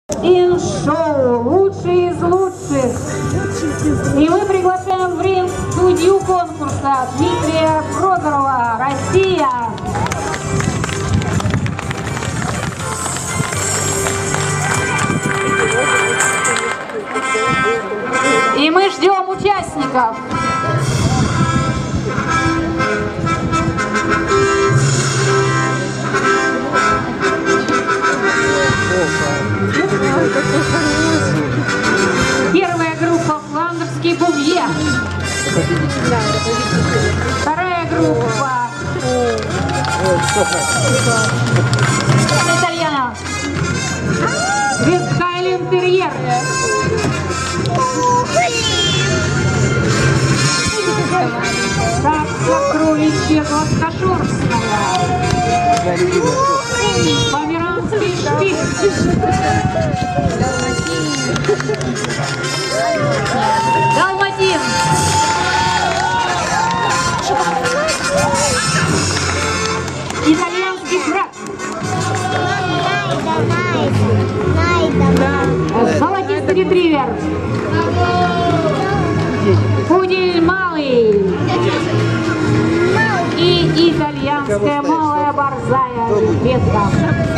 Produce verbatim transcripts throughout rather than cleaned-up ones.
Ин-шоу «Лучшие из лучших». И мы приглашаем в ринг судью конкурса Дмитрия Прозорова, Россия. И мы ждем участников. Первая группа «Фландерский бувье». Вторая группа «Итальяна». «Вестхайль интерьер». «Так сокровище гладкошерстное». «Померанский шпиц». «Далматин». «Итальянский брак». «Золотистый ретривер». «Пудель малый». И итальянская малая борзая ветка.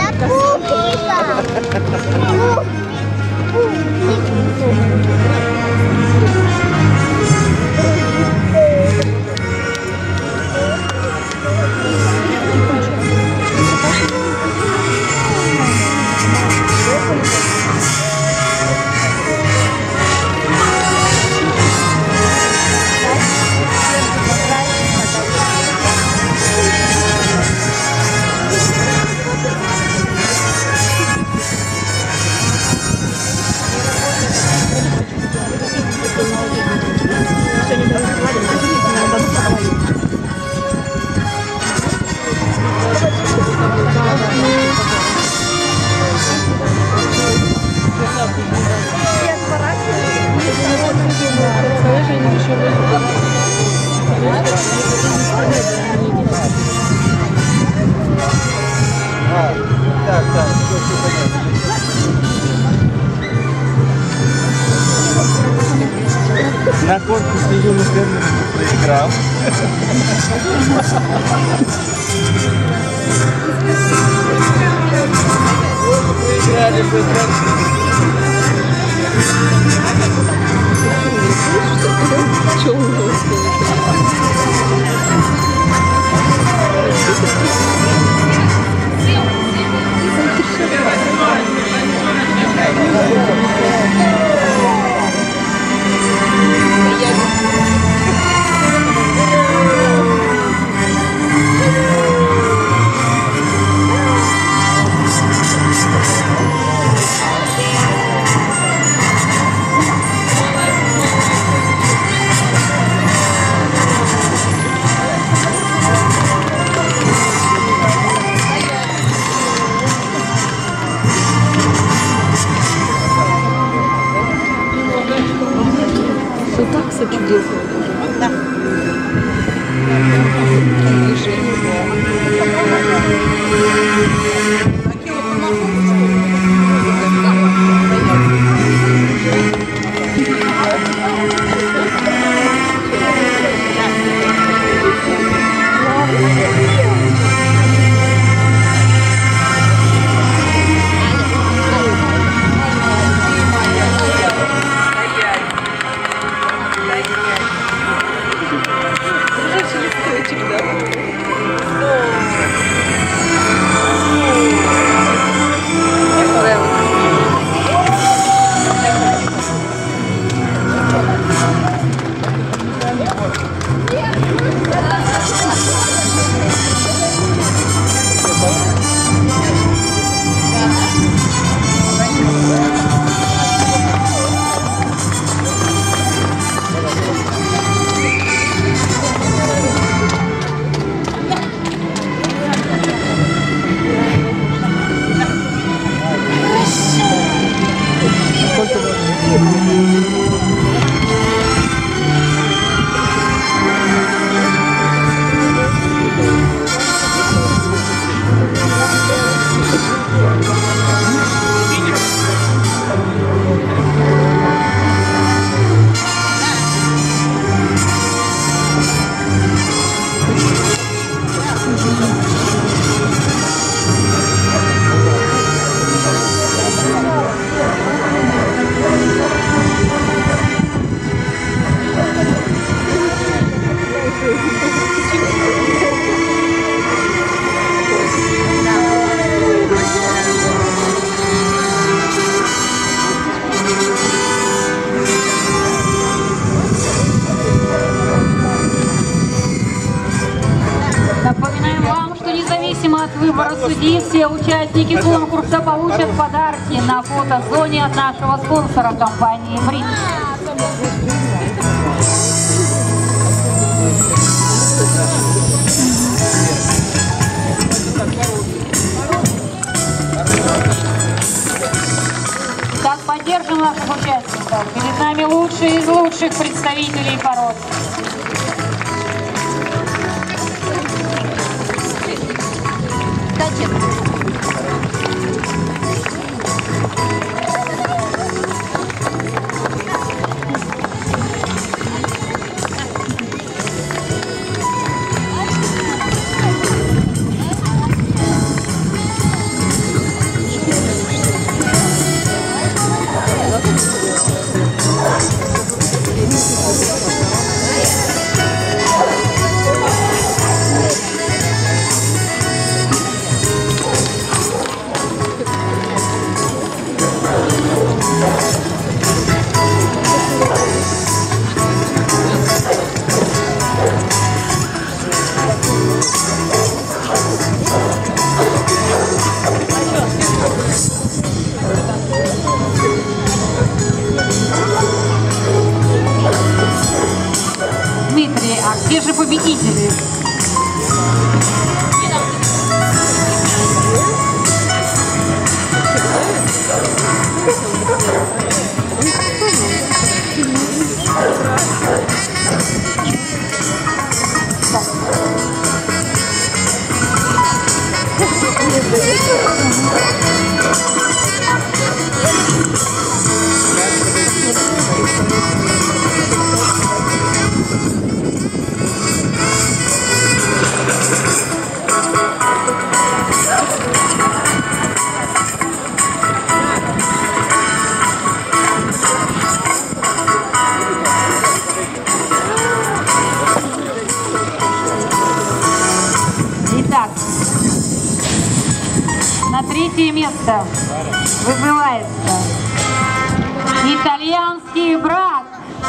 Так, так, все, все понятно. На конкурсе юных фермеров проиграл. Проиграли быстро. Что у него такса чудесная. Да. И все участники конкурса получат подарки на фотозоне от нашего спонсора компании «Брик». Так, поддержим наших участников. Перед нами лучшие из лучших представителей пород. Дмитрий, а где же победители? Итак, на третье место вызывается итальянский брак.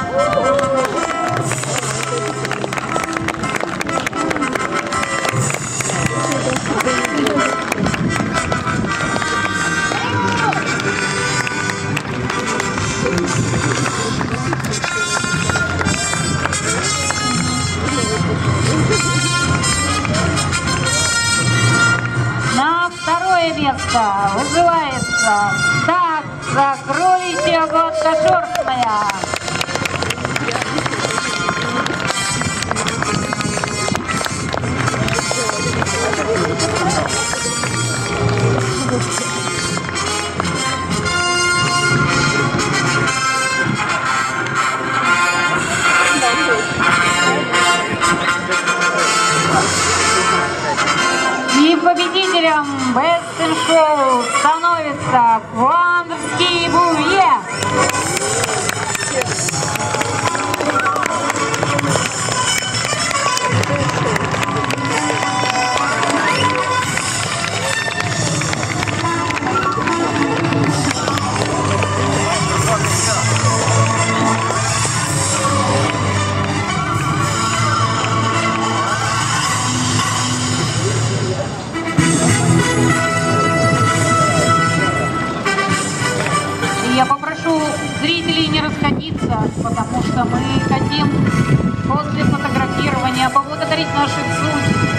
На второе место вызывается так закройте гладкошерстная. И победителем Best Show становится фландерский бувье. Я попрошу зрителей не расходиться, потому что мы хотим после фотографирования поблагодарить наших судей.